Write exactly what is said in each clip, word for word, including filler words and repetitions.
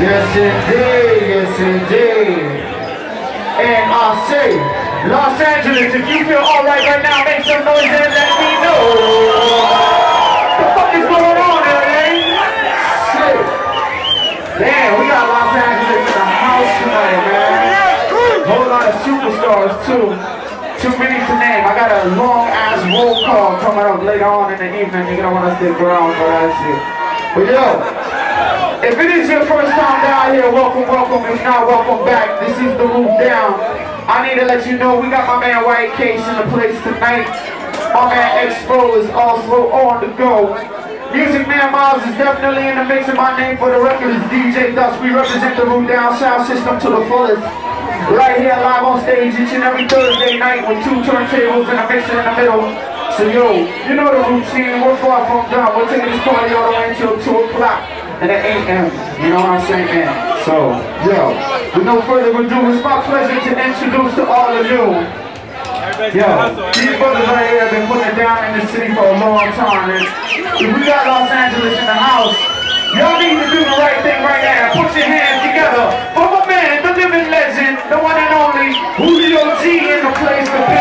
Yes indeed, yes indeed. And I say, Los Angeles, if you feel alright right now, make some noise and let me know. What the fuck is going on, L A? Shit. Damn, we got Los Angeles in the house tonight, man. Whole lot of superstars too. Too many to name. I got a long ass roll call coming up later on in the evening. You're gonna want to stick around for that shit. But yo, if it is your first time down here, welcome, welcome. If not, welcome back. This is the Roof Down. I need to let you know we got my man White Case in the place tonight. My man Expo is also on the go. Music Man Miles is definitely in the mix, and my name for the record is D J Dusk. We represent the Roof Down sound system to the fullest. Right here live on stage each and every Thursday night with two turntables and a mixer in the middle. So yo, you know the routine, we're far from done. We're taking this party all the way until two o'clock in the A M. You know what I'm saying, man? So, yo, with no further ado, it's my pleasure to introduce to all of you. Yo, these brothers right here have been putting it down in the city for a long time, man. If we got Los Angeles in the house, y'all need to do the right thing right now. Put your hands together for my man, the living legend, the one and only Julio G in the place to be.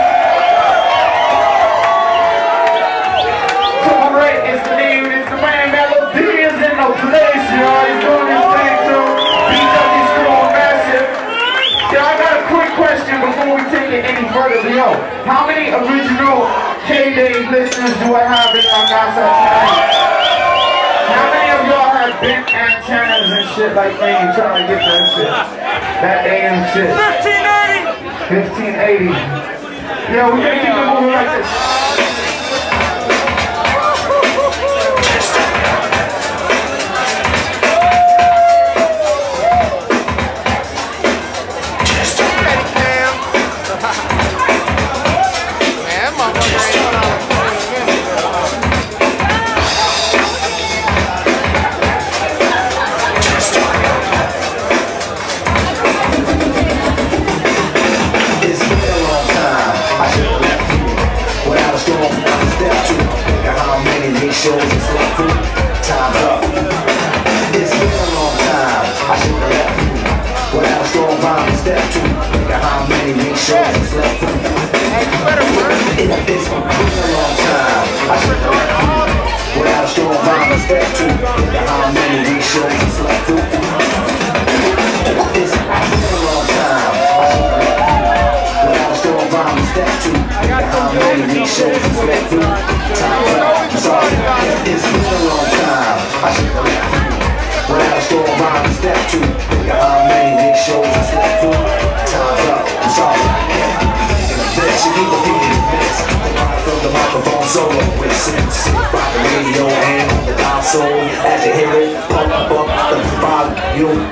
To my right is the name, it's the man Melo-D is in the place, y'all. He's doing his thing too. B W's going massive. Yo, I got a quick question before we take it any further. Yo, how many original K D A Y listeners do I have in my house tonight? How many of y'all have bent antennas and shit like me and trying to get that shit? That A M shit. fifteen eighty! fifteen eighty. Yo, we're gonna keep it moving like this. Shows and slept through, time's up. It's been a long time, I should've left you without a strong rhyme to step to. Think of how many mix shows and slept through. It's been a long time, I should've left you without a strong rhyme to step to. Think of how many mix shows and slept through. It's been a long time, I should've left you without a strong rhyme to step to. Think of how many mix shows and slept through. Time's up. Sorry, it's been a long time. I should have left you without a strong rhyme to step to. Think of how many big shows I slept through. Time's up. I'm sorry. This should be repeated in minutes. From the microphone solo with six. Rock the radio and on the console. As you hear it, pump up the volume.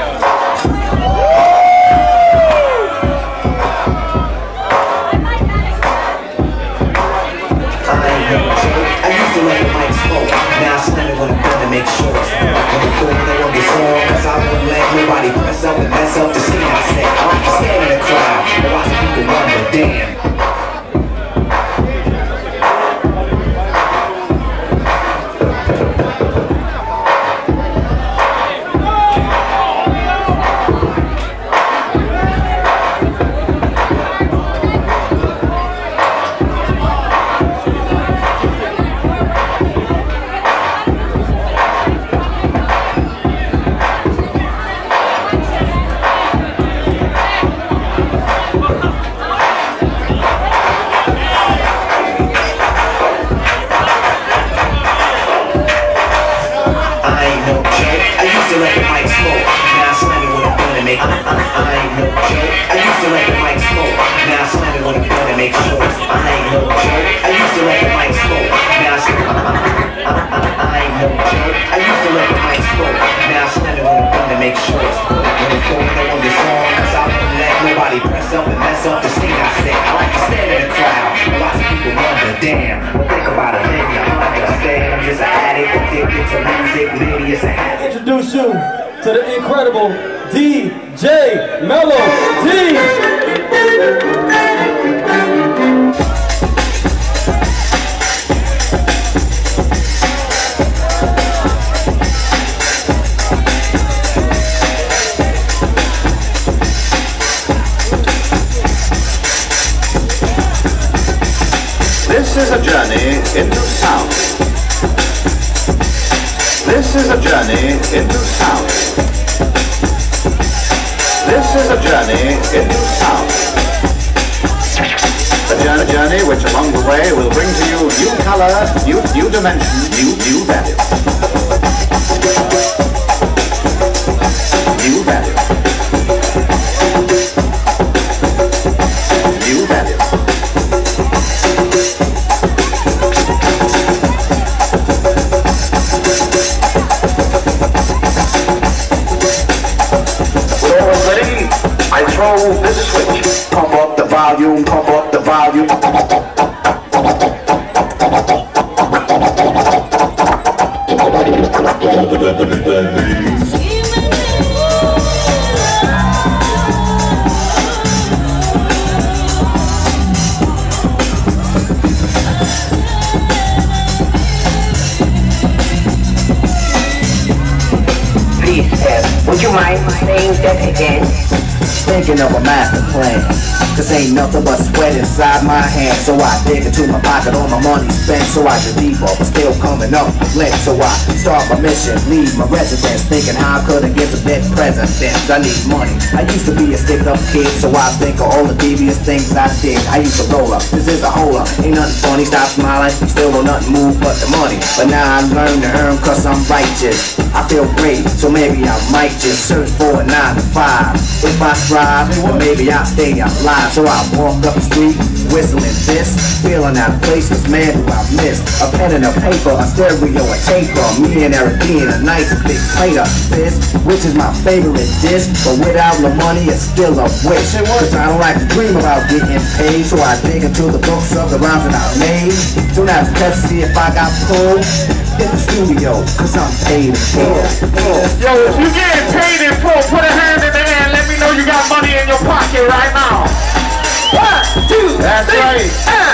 Make sure when the corner on this song, cause I won't let nobody press up and mess up the scene. I say, I like to stand in the crowd and watch people wonder, damn. Introduce you to the incredible D J Melo-D. into sound. This is a journey into sound. This is a journey into sound. A journey, journey which along the way will bring to you new color, new, new dimension, new, new value. New value. New value. When all is ready, I throw this switch. Pump up the volume, pump up the volume. Would you mind saying that again? Thinking of a master plan. Cause ain't nothing but sweat inside my hands. So I dig into my pocket, all my money spent. So I get deeper, but still coming up late. So I start my mission, leave my residence, thinking how I could have given some dead presidents. I need money. I used to be a stick up kid, so I think of all the devious things I did. I used to roll up, this is a hole up. Ain't nothing funny, stop smiling. Still don't nothing move but the money. But now I learn to earn cause I'm righteous. I feel great, so maybe I might just search for a nine to five. If I strive, then maybe I'll stay alive. So I walk up the street, whistling this, feeling out of place, cause man do I miss a pen and a paper, a stereo, a taper. Me and Eric being a nice big plate of fish, which is my favorite dish. But without the money, it's still a wish. Cause I don't like to dream about getting paid, so I dig into the books of the rhymes that I made. So now it's test to see if I got pulled in the studio, cause I'm paid in full. Yo, if you getting paid in full, put a hand in the air and let me know you got money in your pocket right now. One, two, that's three, right. Ah.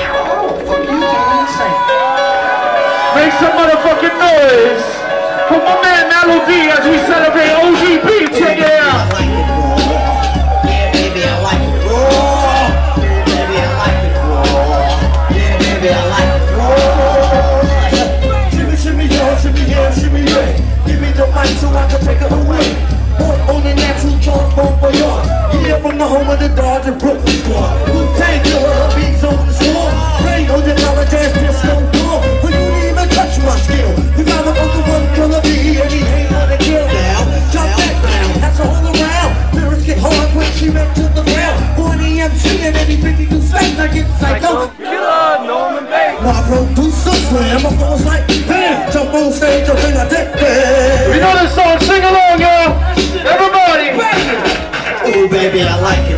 Make some motherfucking noise for my man Melo-D as we celebrate O G B. Check it out. Yeah, baby, I like it raw. Baby, I like it raw. Yeah, baby, I like it raw. Shimmy, shimmy, yeah, shimmy, yeah, shimmy, yeah. Give me the mic so I can take it away. Born on the natural charge, born for y'all. Yeah, from the home of the Dodger Brooklyn squad. Who take your beats on the swarm? Rain on the knowledge ass just don't go. When you didn't even touch my skill, you gotta go to one killer B and he ain't gonna kill now. Drop that down, that's all around. Lyrics get hard when she went to the ground. Born the M C and any fifty-two states, I get psycho. Killer, Norman Bates. My producer slam, my phone's like, bam. Jump on stage, I think I did that. We know this song, sing along, y'all. Everybody. Ooh, baby, I like it